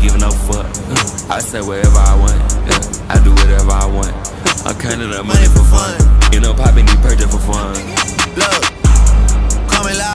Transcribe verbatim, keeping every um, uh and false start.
giving no fuck. I say wherever I want, yeah. I do whatever I want. I'm counting up money for fun. You know, popping these purchase for fun.